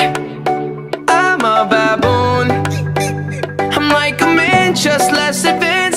I'm a baboon. I'm like a man, just less advanced.